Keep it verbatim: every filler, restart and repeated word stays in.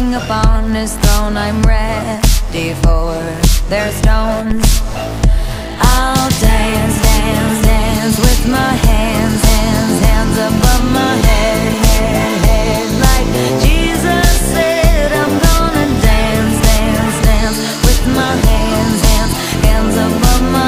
king upon his throne, I'm ready for their stones.